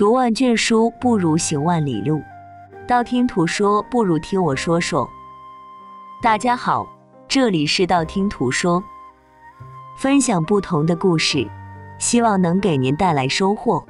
读万卷书不如行万里路，道听途说不如听我说说。大家好，这里是道听途说，分享不同的故事，希望能给您带来收获。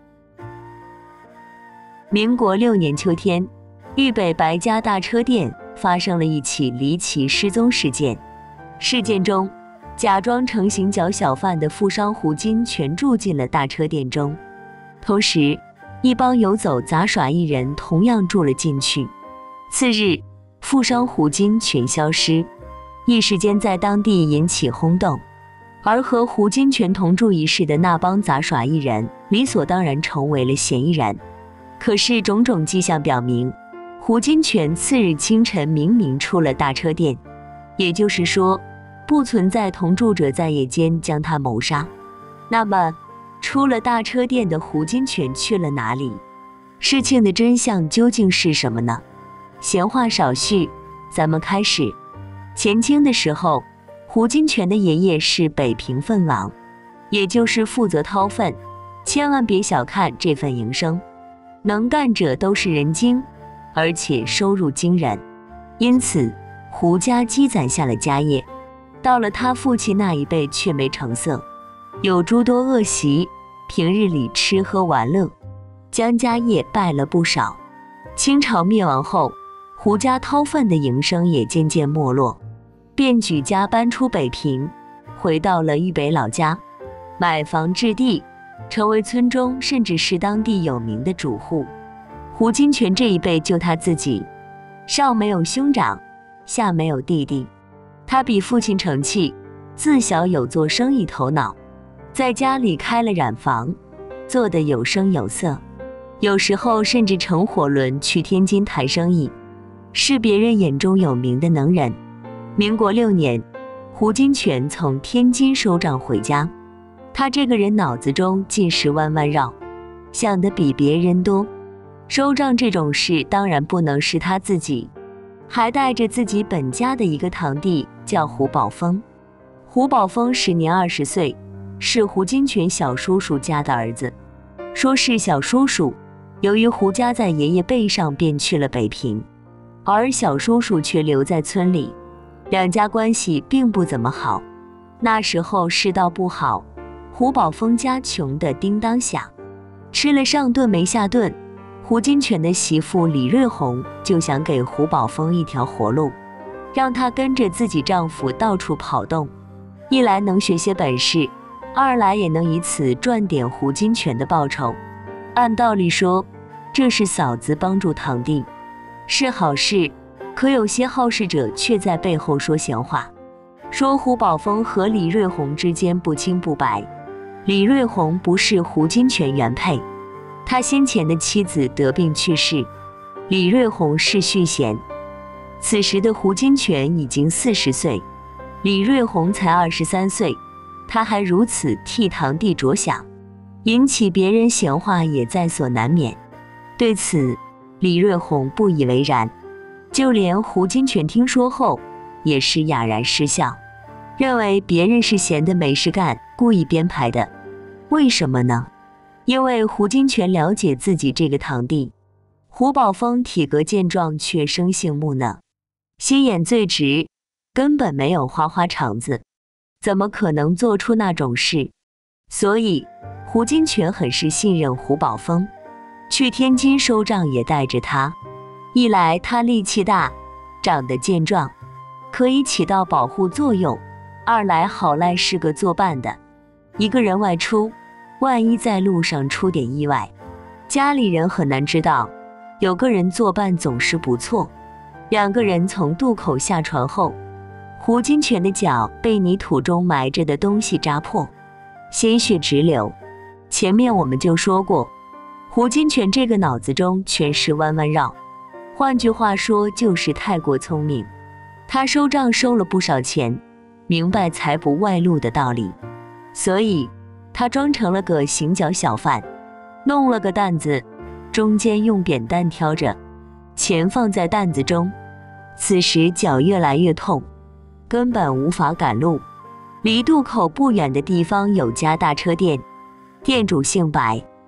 民国6年秋天，豫北白家大车店发生了一起离奇失踪事件。事件中，假装成行脚小贩的富商胡金全住进了大车店中，同时一帮游走杂耍艺人同样住了进去。次日，富商胡金全消失，一时间在当地引起轰动，而和胡金全同住一室的那帮杂耍艺人理所当然成为了嫌疑人。可是种种迹象表明，胡金全次日清晨明明出了大车店，也就是说不存在同住者在夜间将他谋杀。那么出了大车店的胡金全去了哪里？事情的真相究竟是什么呢？闲话少叙，咱们开始。前清的时候，胡金全的爷爷是北平粪王，也就是负责掏粪。千万别小看这份营生，能干者都是人精，而且收入惊人。因此胡家积攒下了家业，到了他父亲那一辈却没成色，有诸多恶习，平日里吃喝玩乐，将家业败了不少。清朝灭亡后，胡家掏粪的营生也渐渐没落，便举家搬出北平，回到了豫北老家，买房置地，成为村中甚至是当地有名的主户。胡金全这一辈就他自己，上没有兄长，下没有弟弟。他比父亲成器，自小有做生意头脑，在家里开了染坊，做得有声有色，有时候甚至乘火轮去天津谈生意，是别人眼中有名的能人。民国6年，胡金全从天津收账回家，他这个人脑子中尽是弯弯绕，想得比别人多。收账这种事当然不能是他自己，还带着自己本家的一个堂弟叫胡宝峰。胡宝峰时年20岁，是胡金全小叔叔家的儿子。说是小叔叔，由于胡家在爷爷辈上便去了北平，而小叔叔却留在村里，两家关系并不怎么好。那时候世道不好，胡宝峰家穷得叮当响，吃了上顿没下顿。胡金全的媳妇李瑞红就想给胡宝峰一条活路，让他跟着自己丈夫到处跑动，一来能学些本事，二来也能以此赚点胡金全的报酬。按道理说，这是嫂子帮助堂弟，是好事，可有些好事者却在背后说闲话，说胡宝峰和李瑞红之间不清不白。李瑞红不是胡金全原配，他先前的妻子得病去世，李瑞红是续弦。此时的胡金全已经40岁，李瑞红才23岁，他还如此替堂弟着想，引起别人闲话也在所难免。对此，李瑞红不以为然，就连胡金全听说后也是哑然失笑，认为别人是闲得没事干，故意编排的。为什么呢？因为胡金全了解自己这个堂弟，胡宝峰体格健壮却生性木讷，心眼最直，根本没有花花肠子，怎么可能做出那种事？所以胡金全很是信任胡宝峰，去天津收账也带着他。一来他力气大，长得健壮，可以起到保护作用；二来好赖是个作伴的，一个人外出，万一在路上出点意外，家里人很难知道，有个人作伴总是不错。两个人从渡口下船后，胡金全的脚被泥土中埋着的东西扎破，鲜血直流。前面我们就说过，胡金全这个脑子中全是弯弯绕，换句话说就是太过聪明。他收账收了不少钱，明白财不外露的道理，所以他装成了个行脚小贩，弄了个担子，中间用扁担挑着，钱放在担子中。此时脚越来越痛，根本无法赶路。离渡口不远的地方有家大车店，店主姓白，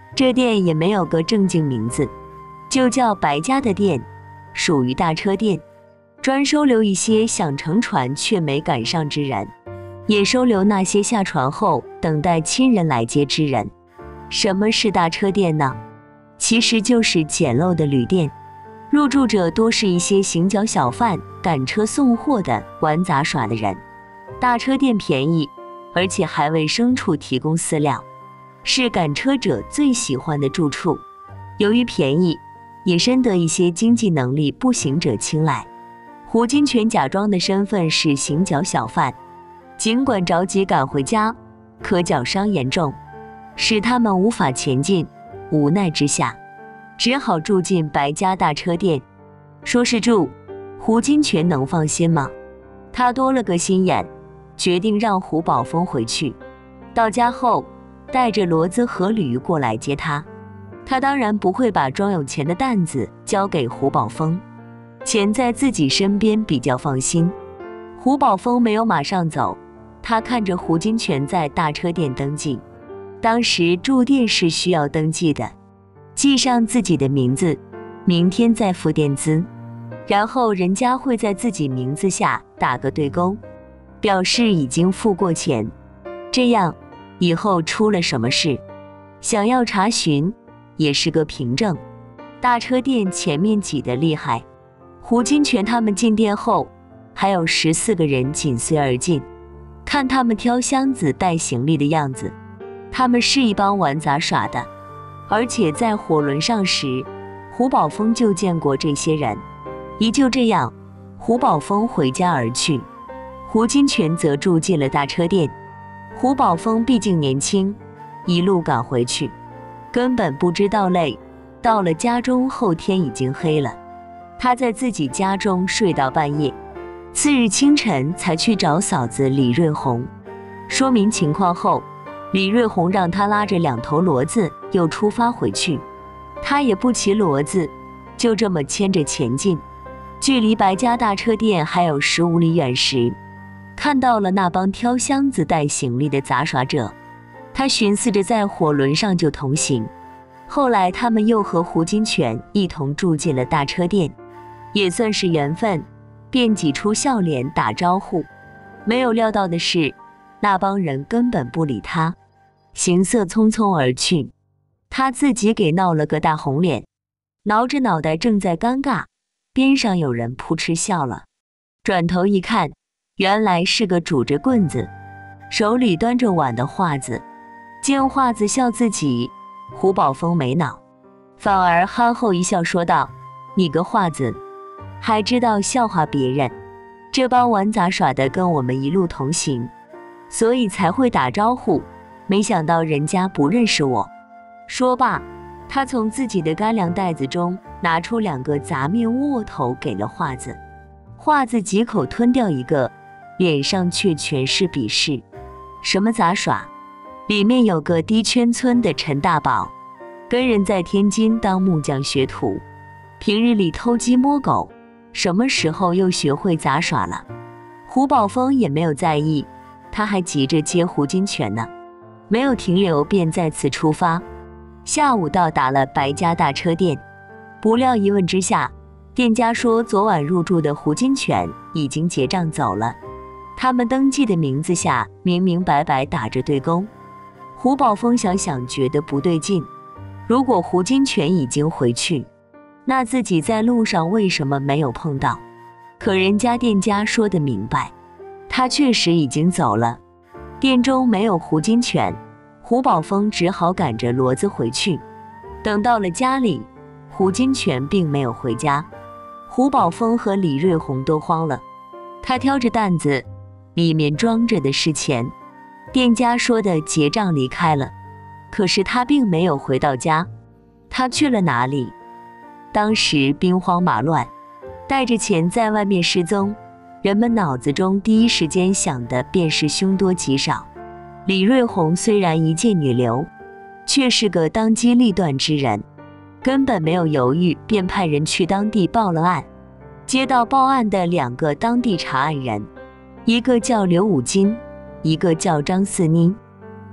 这店也没有个正经名字，就叫白家的店，属于大车店，专收留一些想乘船却没赶上之人，也收留那些下船后等待亲人来接之人。什么是大车店呢？其实就是简陋的旅店，入住者多是一些行脚小贩、赶车送货的、玩杂耍的人。大车店便宜，而且还为牲畜提供饲料，是赶车者最喜欢的住处。由于便宜，也深得一些经济能力不行者青睐。胡金铨假装的身份是行脚小贩，尽管着急赶回家，可脚伤严重，使他们无法前进，无奈之下，只好住进白家大车店。说是住，胡金铨能放心吗？他多了个心眼，决定让胡宝峰回去。到家后，带着骡子和驴过来接他。他当然不会把装有钱的担子交给胡宝峰，钱在自己身边比较放心。胡宝峰没有马上走，他看着胡金铨在大车店登记。当时住店是需要登记的，记上自己的名字，明天再付店资，然后人家会在自己名字下打个对勾，表示已经付过钱。这样以后出了什么事，想要查询也是个凭证。大车店前面挤得厉害，胡金铨他们进店后，还有14个人紧随而进。看他们挑箱子带行李的样子，他们是一帮玩杂耍的。而且在火轮上时，胡宝峰就见过这些人。依旧这样，胡宝峰回家而去，胡金铨则住进了大车店。胡宝峰毕竟年轻，一路赶回去，根本不知道累。到了家中后，天已经黑了。他在自己家中睡到半夜，次日清晨才去找嫂子李瑞红，说明情况后，李瑞红让他拉着2头骡子又出发回去。他也不骑骡子，就这么牵着前进。距离白家大车店还有15里远时，看到了那帮挑箱子带行李的杂耍者。他寻思着在火轮上就同行。后来他们又和胡金铨一同住进了大车店，也算是缘分，便挤出笑脸打招呼。没有料到的是，那帮人根本不理他，行色匆匆而去。他自己给闹了个大红脸，挠着脑袋正在尴尬，边上有人扑哧笑了，转头一看，原来是个拄着棍子，手里端着碗的画子。见画子笑自己，胡宝峰没恼，反而憨厚一笑说道：“你个画子，还知道笑话别人？这帮玩杂耍的跟我们一路同行，所以才会打招呼，没想到人家不认识我。”说罢，他从自己的干粮袋子中拿出2个杂面窝头给了画子。画子几口吞掉一个，脸上却全是鄙视。什么杂耍？里面有个低圈村的陈大宝，跟人在天津当木匠学徒，平日里偷鸡摸狗，什么时候又学会杂耍了？胡宝峰也没有在意，他还急着接胡金铨呢，没有停留便再次出发。下午到达了白家大车店，不料一问之下，店家说昨晚入住的胡金铨已经结账走了，他们登记的名字下明明白白打着对勾。胡宝峰想想觉得不对劲，如果胡金铨已经回去，那自己在路上为什么没有碰到？可人家店家说得明白，他确实已经走了。店中没有胡金铨，胡宝峰只好赶着骡子回去。等到了家里，胡金铨并没有回家，胡宝峰和李瑞红都慌了。他挑着担子，里面装着的是钱。店家说的结账离开了，可是他并没有回到家，他去了哪里？当时兵荒马乱，带着钱在外面失踪，人们脑子中第一时间想的便是凶多吉少。李瑞红虽然一介女流，却是个当机立断之人，根本没有犹豫，便派人去当地报了案。接到报案的2个当地查案人，一个叫刘五金，一个叫张四妮。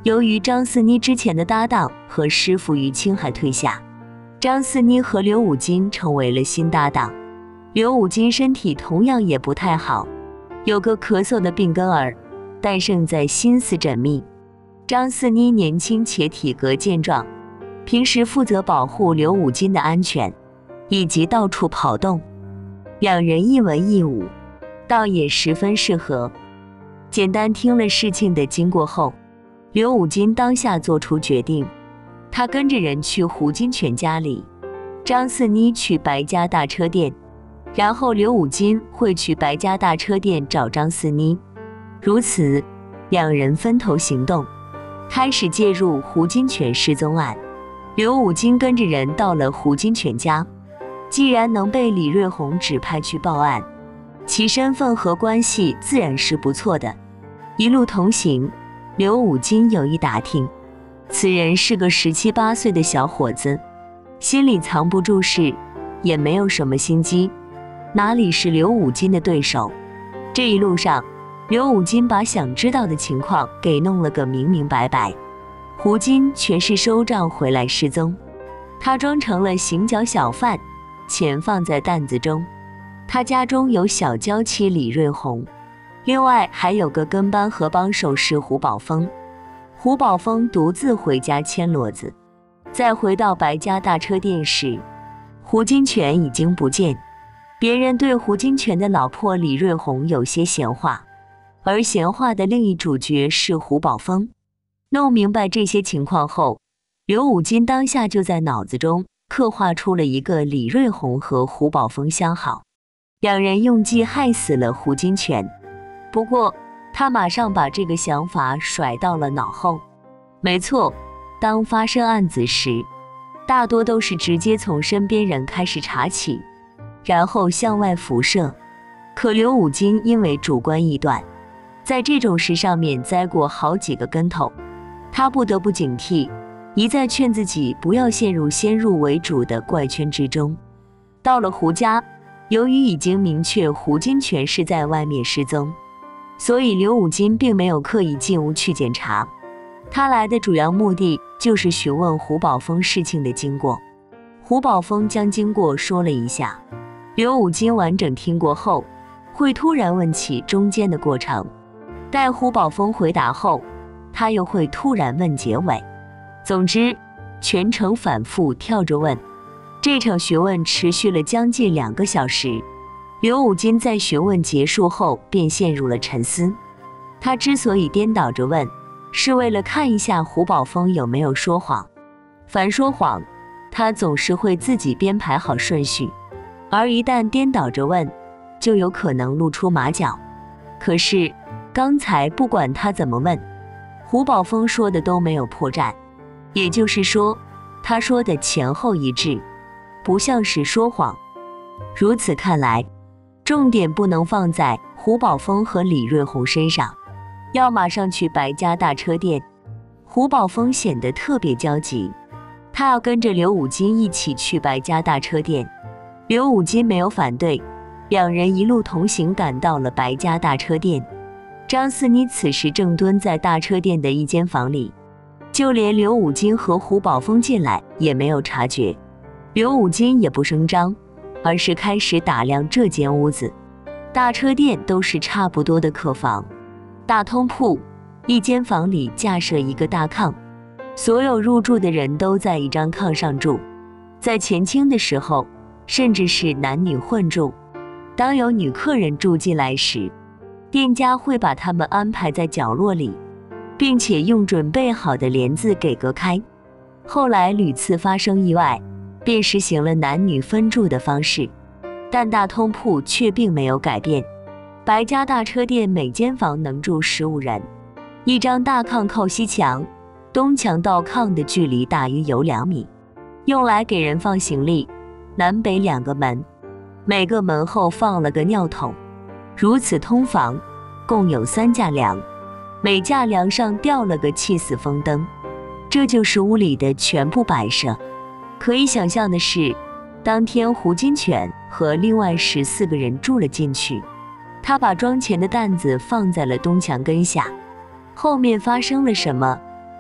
由于张四妮之前的搭档和师傅于青海退下，张四妮和刘五金成为了新搭档。刘五金身体同样也不太好，有个咳嗽的病根儿，但胜在心思缜密。张四妮年轻且体格健壮，平时负责保护刘五金的安全，以及到处跑动。两人一文一武，倒也十分适合。简单听了事情的经过后，刘五金当下做出决定，他跟着人去胡金铨家里，张四妮去白家大车店，然后刘五金会去白家大车店找张四妮。如此，两人分头行动，开始介入胡金铨失踪案。刘五金跟着人到了胡金铨家，既然能被李瑞红指派去报案，其身份和关系自然是不错的。一路同行，刘五金有意打听，此人是个17、18岁的小伙子，心里藏不住事，也没有什么心机，哪里是刘五金的对手？这一路上，刘五金把想知道的情况给弄了个明明白白。胡金全是收账回来失踪，他装成了行脚小贩，钱放在担子中。他家中有小娇妻李瑞红，另外还有个跟班和帮手是胡宝峰。胡宝峰独自回家牵骡子，再回到白家大车店时，胡金铨已经不见。别人对胡金铨的老婆李瑞红有些闲话，而闲话的另一主角是胡宝峰。弄明白这些情况后，刘五金当下就在脑子中刻画出了一个李瑞红和胡宝峰相好，两人用计害死了胡金铨。不过他马上把这个想法甩到了脑后。没错，当发生案子时，大多都是直接从身边人开始查起，然后向外辐射。可刘五金因为主观臆断，在这种事上面栽过好几个跟头，他不得不警惕，一再劝自己不要陷入先入为主的怪圈之中。到了胡家，由于已经明确胡金铨是在外面失踪，所以刘五金并没有刻意进屋去检查，他来的主要目的就是询问胡宝峰事情的经过。胡宝峰将经过说了一下，刘五金完整听过后，会突然问起中间的过程，待胡宝峰回答后，他又会突然问结尾。总之，全程反复跳着问。这场询问持续了将近2个小时。刘五金在询问结束后便陷入了沉思。他之所以颠倒着问，是为了看一下胡宝峰有没有说谎。凡说谎，他总是会自己编排好顺序，而一旦颠倒着问，就有可能露出马脚。可是刚才不管他怎么问，胡宝峰说的都没有破绽，也就是说，他说的前后一致，不像是说谎。如此看来，重点不能放在胡宝峰和李瑞红身上，要马上去白家大车店。胡宝峰显得特别焦急，他要跟着刘五金一起去白家大车店。刘五金没有反对，两人一路同行赶到了白家大车店。张四妮此时正蹲在大车店的一间房里，就连刘五金和胡宝峰进来也没有察觉。刘五金也不声张，而是开始打量这间屋子。大车店都是差不多的客房，大通铺，一间房里架设一个大炕，所有入住的人都在一张炕上住。在前清的时候，甚至是男女混住。当有女客人住进来时，店家会把他们安排在角落里，并且用准备好的帘子给隔开。后来屡次发生意外，便实行了男女分住的方式，但大通铺却并没有改变。白家大车店每间房能住15人，一张大炕靠西墙，东墙到炕的距离大约有2米，用来给人放行李。南北2个门，每个门后放了个尿桶。如此通房，共有3架梁，每架梁上吊了个气死风灯。这就是屋里的全部摆设。可以想象的是，当天胡金铨和另外14个人住了进去，他把装钱的担子放在了东墙根下。后面发生了什么，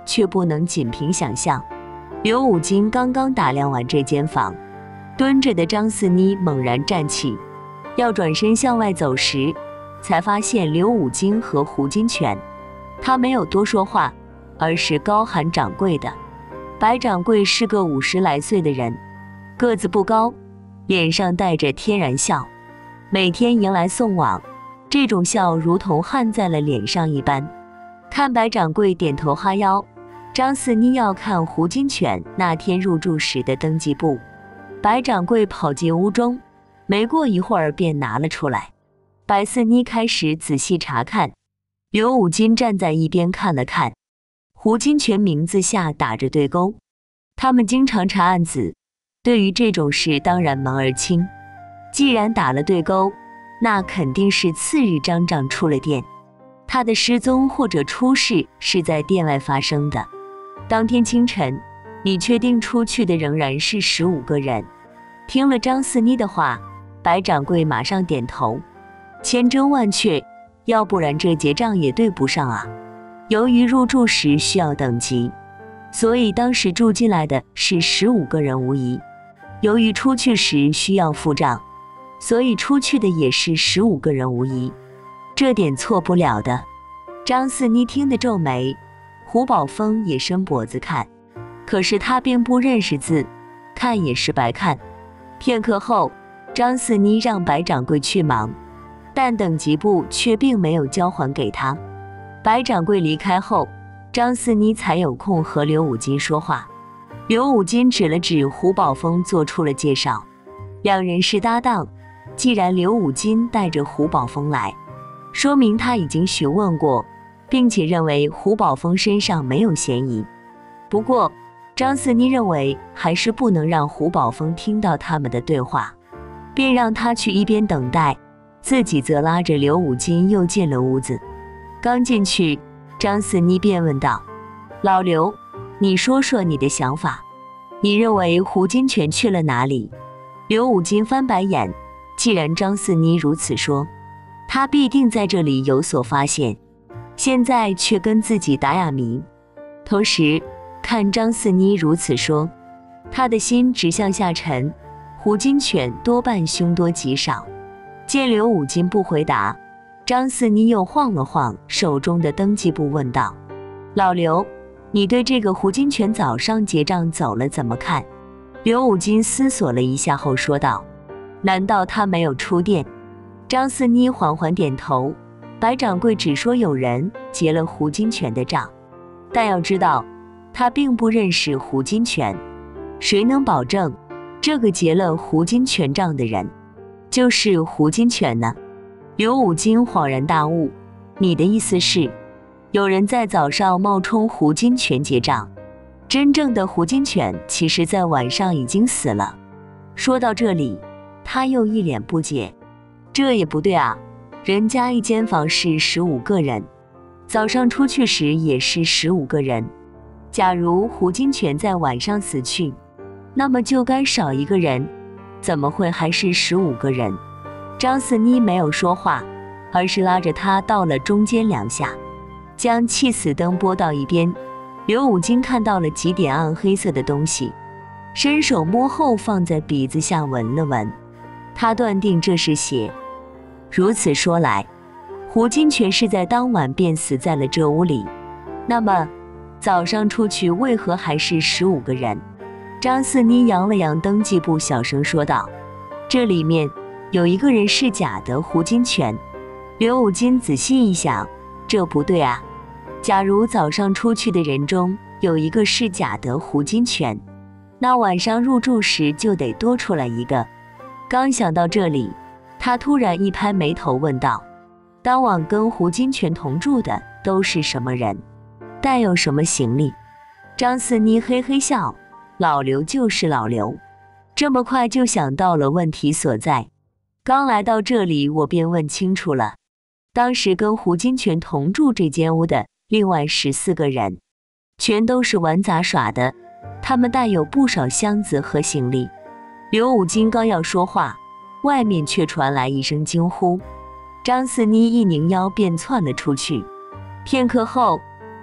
却不能仅凭想象。刘五金刚刚打量完这间房，蹲着的张四妮猛然站起，要转身向外走时，才发现刘五金和胡金铨。他没有多说话，而是高喊掌柜的。白掌柜是个50来岁的人，个子不高，脸上带着天然笑，每天迎来送往，这种笑如同焊在了脸上一般。看白掌柜点头哈腰，张四妮要看胡金铨那天入住时的登记簿。白掌柜跑进屋中，没过一会儿便拿了出来。白四妮开始仔细查看，刘五金站在一边看了看，胡金铨名字下打着对勾。他们经常查案子，对于这种事当然门儿清。既然打了对勾，那肯定是次日张丈出了店，他的失踪或者出事是在店外发生的。当天清晨，你确定出去的仍然是15个人？听了张四妮的话，白掌柜马上点头，千真万确，要不然这结账也对不上啊。由于入住时需要等级，所以当时住进来的是15个人无疑。由于出去时需要付账，所以出去的也是15个人无疑，这点错不了的。张四妮听得皱眉，胡宝峰也伸脖子看，可是他并不认识字，看也是白看。片刻后，张四妮让白掌柜去忙，但等级簿却并没有交还给他。白掌柜离开后，张四妮才有空和刘五金说话。刘五金指了指胡宝峰，做出了介绍，两人是搭档。既然刘五金带着胡宝峰来，说明他已经询问过，并且认为胡宝峰身上没有嫌疑。不过张四妮认为还是不能让胡宝峰听到他们的对话，便让他去一边等待，自己则拉着刘五金又进了屋子。刚进去，张四妮便问道：老刘，你说说你的想法，你认为胡金铨去了哪里？刘五金翻白眼，既然张四妮如此说，他必定在这里有所发现，现在却跟自己打哑谜。同时看张四妮如此说，他的心直向下沉，胡金铨多半凶多吉少。见刘五金不回答，张四妮又晃了晃手中的登记簿，问道：老刘，你对这个胡金铨早上结账走了怎么看？刘五金思索了一下后说道：难道他没有出店？张四妮缓缓点头，白掌柜只说有人结了胡金铨的账，但要知道他并不认识胡金铨，谁能保证这个结了胡金铨账的人就是胡金铨呢？刘五金恍然大悟，你的意思是有人在早上冒充胡金铨结账，真正的胡金铨其实在晚上已经死了。说到这里，他又一脸不解，这也不对啊，人家一间房是15个人，早上出去时也是15个人，假如胡金铨在晚上死去，那么就该少一个人，怎么会还是15个人？张四妮没有说话，而是拉着他到了中间梁下，将气死灯拨到一边。刘五金看到了几点暗黑色的东西，伸手摸后放在鼻子下闻了闻，他断定这是血。如此说来，胡金铨是在当晚便死在了这屋里，那么早上出去为何还是15个人？张四妮扬了扬登记簿，小声说道：这里面有一个人是假的胡金铨。刘五金仔细一想，这不对啊，假如早上出去的人中有一个是假的胡金铨，那晚上入住时就得多出来一个。刚想到这里，他突然一拍眉头问道：当晚跟胡金铨同住的都是什么人？带有什么行李？张四妮嘿嘿笑，老刘就是老刘，这么快就想到了问题所在。刚来到这里我便问清楚了，当时跟胡金铨同住这间屋的另外14个人，全都是玩杂耍的，他们带有不少箱子和行李。刘五金刚要说话，外面却传来一声惊呼，张四妮一拧腰便窜了出去。片刻后，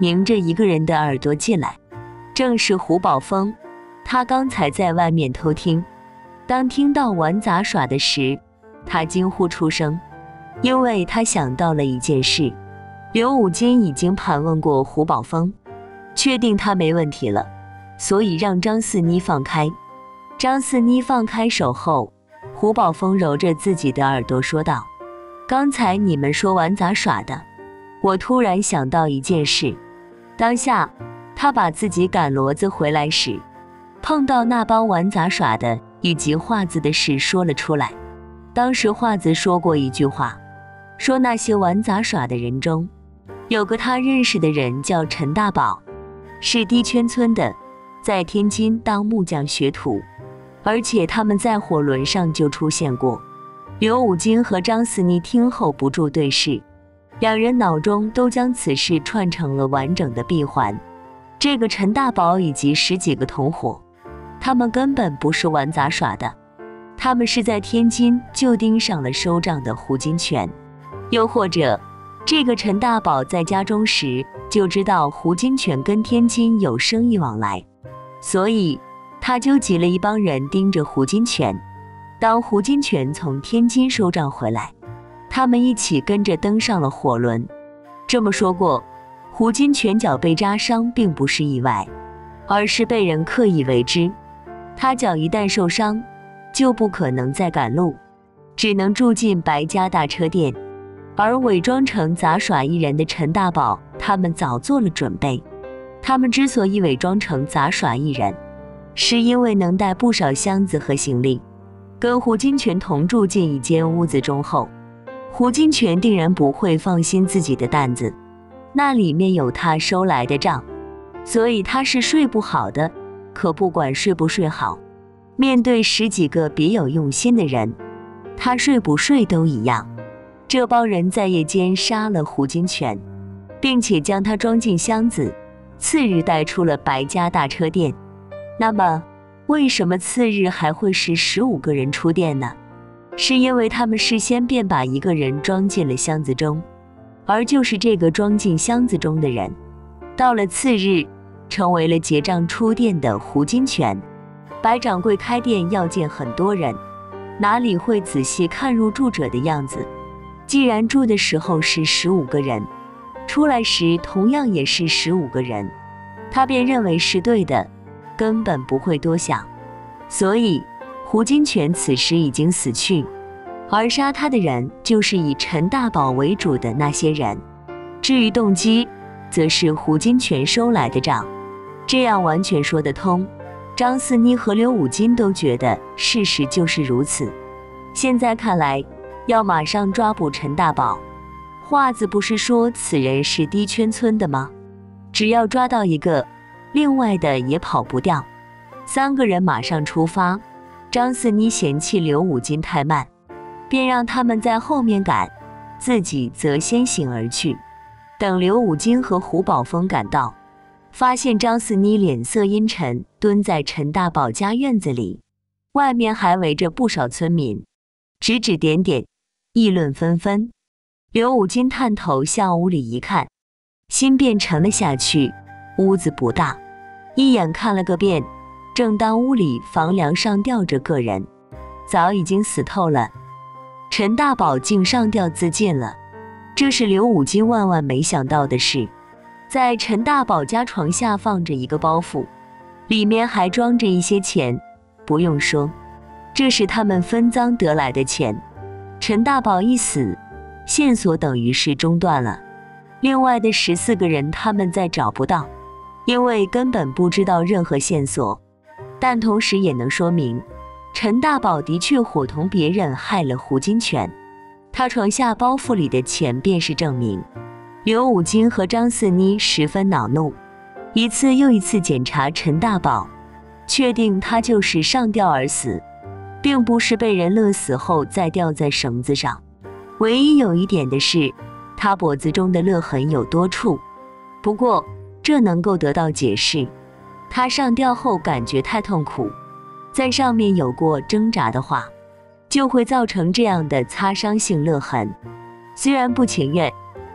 拧着一个人的耳朵进来，正是胡宝峰。他刚才在外面偷听，当听到玩杂耍的时，他惊呼出声，因为他想到了一件事。刘武金已经盘问过胡宝峰，确定他没问题了，所以让张四妮放开。张四妮放开手后，胡宝峰揉着自己的耳朵说道：刚才你们说玩杂耍的，我突然想到一件事。当下他把自己赶骡子回来时碰到那帮玩杂耍的以及画子的事说了出来。当时画子说过一句话，说那些玩杂耍的人中有个他认识的人叫陈大宝，是低圈村的，在天津当木匠学徒，而且他们在火轮上就出现过。刘武金和张四妮听后不住对视，两人脑中都将此事串成了完整的闭环。这个陈大宝以及10几个同伙，他们根本不是玩杂耍的，他们是在天津就盯上了收账的胡金铨。又或者这个陈大宝在家中时就知道胡金铨跟天津有生意往来，所以他纠集了一帮人盯着胡金铨。当胡金铨从天津收账回来，他们一起跟着登上了火轮。这么说过，胡金铨脚被扎伤并不是意外，而是被人刻意为之。他脚一旦受伤，就不可能再赶路，只能住进白家大车店。而伪装成杂耍艺人的陈大宝，他们早做了准备。他们之所以伪装成杂耍艺人，是因为能带不少箱子和行李。跟胡金铨同住进一间屋子中后，胡金铨定然不会放心自己的担子，那里面有他收来的账，所以他是睡不好的。可不管睡不睡好，面对10几个别有用心的人，他睡不睡都一样。这帮人在夜间杀了胡金铨，并且将他装进箱子，次日带出了白家大车店。那么为什么次日还会是15个人出店呢？是因为他们事先便把一个人装进了箱子中，而就是这个装进箱子中的人，到了次日成为了结账出店的胡金铨。白掌柜开店要见很多人，哪里会仔细看入住者的样子？既然住的时候是15个人，出来时同样也是15个人，他便认为是对的，根本不会多想。所以胡金铨此时已经死去，而杀他的人就是以陈大宝为主的那些人。至于动机，则是胡金铨收来的账。这样完全说得通，张四妮和刘武金都觉得事实就是如此。现在看来，要马上抓捕陈大宝。画子不是说此人是低圈村的吗？只要抓到一个，另外的也跑不掉。3个人马上出发。张四妮嫌弃刘武金太慢，便让他们在后面赶，自己则先行而去。等刘武金和胡宝峰赶到，发现张四妮脸色阴沉，蹲在陈大宝家院子里，外面还围着不少村民，指指点点，议论纷纷。刘武金探头向屋里一看，心便沉了下去。屋子不大，一眼看了个遍。正当屋里房梁上吊着个人，早已经死透了。陈大宝竟上吊自尽了，这是刘武金万万没想到的事。在陈大宝家床下放着一个包袱，里面还装着一些钱。不用说，这是他们分赃得来的钱。陈大宝一死，线索等于是中断了。另外的14个人他们再找不到，因为根本不知道任何线索。但同时也能说明，陈大宝的确伙同别人害了胡金铨，他床下包袱里的钱便是证明。刘武金和张四妮十分恼怒，一次又一次检查陈大宝，确定他就是上吊而死，并不是被人勒死后再吊在绳子上。唯一有一点的是，他脖子中的勒痕有多处，不过这能够得到解释。他上吊后感觉太痛苦，在上面有过挣扎的话，就会造成这样的擦伤性勒痕。虽然不情愿，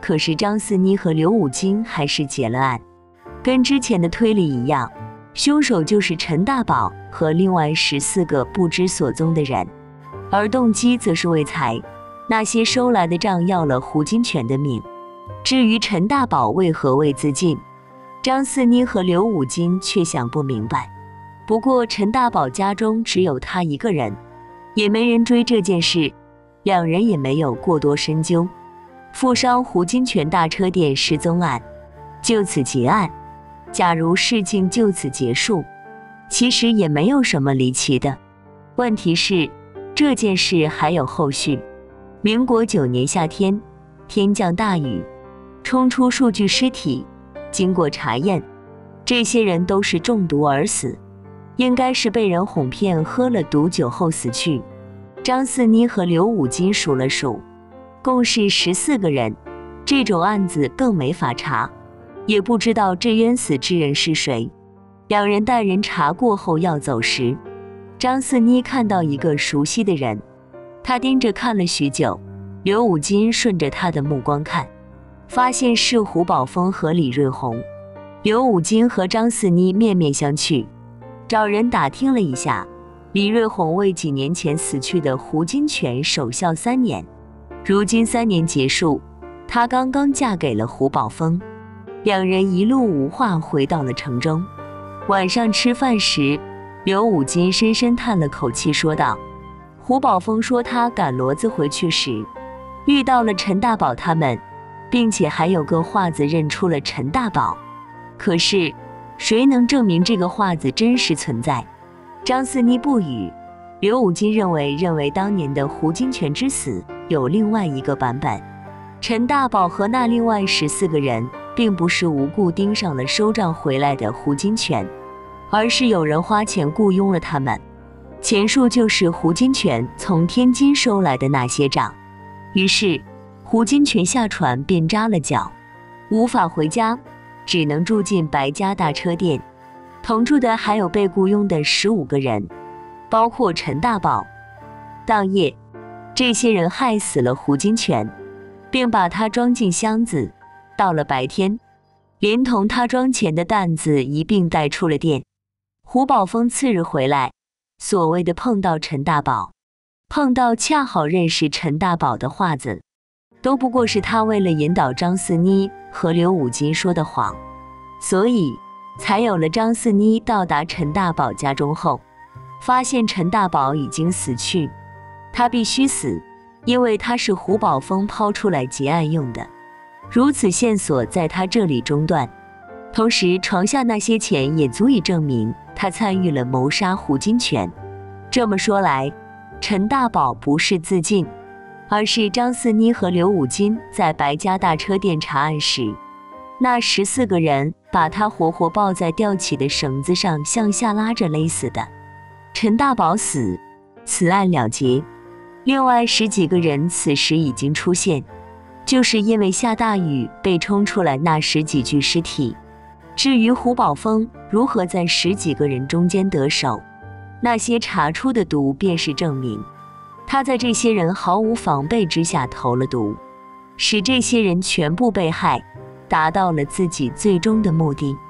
可是张四妮和刘五金还是结了案。跟之前的推理一样，凶手就是陈大宝和另外14个不知所踪的人，而动机则是为财。那些收来的账要了胡金铨的命。至于陈大宝为何未自尽，张四妮和刘五金却想不明白。不过陈大宝家中只有他一个人，也没人追这件事，两人也没有过多深究。富商胡金铨大车店失踪案就此结案。假如事情就此结束，其实也没有什么离奇的。问题是这件事还有后续。民国9年夏天，天降大雨，冲出数具尸体，经过查验，这些人都是中毒而死，应该是被人哄骗喝了毒酒后死去。张四妮和刘五金数了数，共是14个人，这种案子更没法查，也不知道这冤死之人是谁。两人带人查过后要走时，张四妮看到一个熟悉的人，他盯着看了许久，刘五金顺着他的目光看，发现是胡宝峰和李瑞红。刘五金和张四妮面面相觑，找人打听了一下，李瑞红为几年前死去的胡金铨守孝3年，如今3年结束，她刚刚嫁给了胡宝峰。两人一路无话回到了城中。晚上吃饭时，刘五金深深叹了口气说道，胡宝峰说他赶骡子回去时遇到了陈大宝他们，并且还有个画子认出了陈大宝，可是谁能证明这个画子真实存在？张四妮不语。刘五金认为当年的胡金铨之死有另外一个版本，陈大宝和那另外14个人并不是无故盯上了收账回来的胡金铨，而是有人花钱雇佣了他们，钱数就是胡金铨从天津收来的那些账。于是胡金铨下船便扎了脚，无法回家，只能住进白家大车店。同住的还有被雇佣的15个人，包括陈大宝。当夜，这些人害死了胡金铨，并把他装进箱子。到了白天，连同他装钱的担子一并带出了店。胡宝峰次日回来，所谓的碰到陈大宝，碰到恰好认识陈大宝的画子，都不过是他为了引导张四妮和刘五金说的谎，所以才有了张四妮到达陈大宝家中后，发现陈大宝已经死去。他必须死，因为他是胡宝峰抛出来结案用的。如此线索在他这里中断，同时床下那些钱也足以证明他参与了谋杀胡金铨。这么说来，陈大宝不是自尽，而是张四妮和刘五金在白家大车店查案时，那14个人把他活活抱在吊起的绳子上向下拉着勒死的。陈大宝死，此案了结。另外10几个人此时已经出现，就是因为下大雨被冲出来那10几具尸体。至于胡宝峰如何在10几个人中间得手，那些查出的毒便是证明，他在这些人毫无防备之下投了毒，使这些人全部被害，达到了自己最终的目的。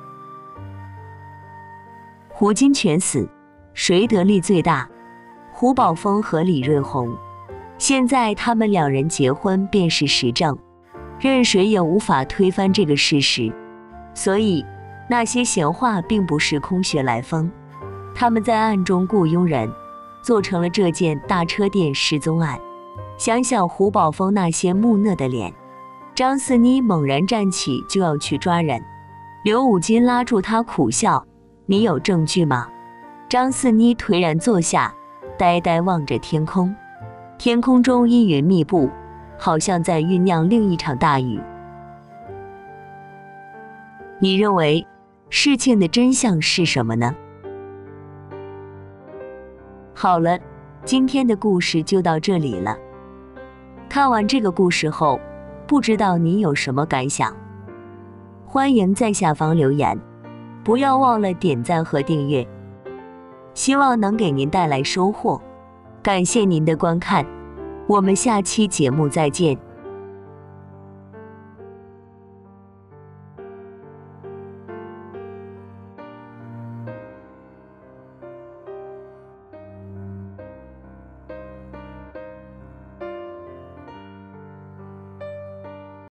胡金铨死，谁得利最大？胡宝峰和李瑞红。现在他们2人结婚便是实证，任谁也无法推翻这个事实。所以那些闲话并不是空穴来风，他们在暗中雇佣人，做成了这件大车店失踪案。想想胡宝峰那些木讷的脸，张四妮猛然站起就要去抓人，刘五金拉住他苦笑，你有证据吗？张四妮颓然坐下，呆呆望着天空。天空中阴云密布，好像在酝酿另一场大雨。你认为事情的真相是什么呢？好了，今天的故事就到这里了。看完这个故事后，不知道你有什么感想？欢迎在下方留言，不要忘了点赞和订阅，希望能给您带来收获。感谢您的观看，我们下期节目再见。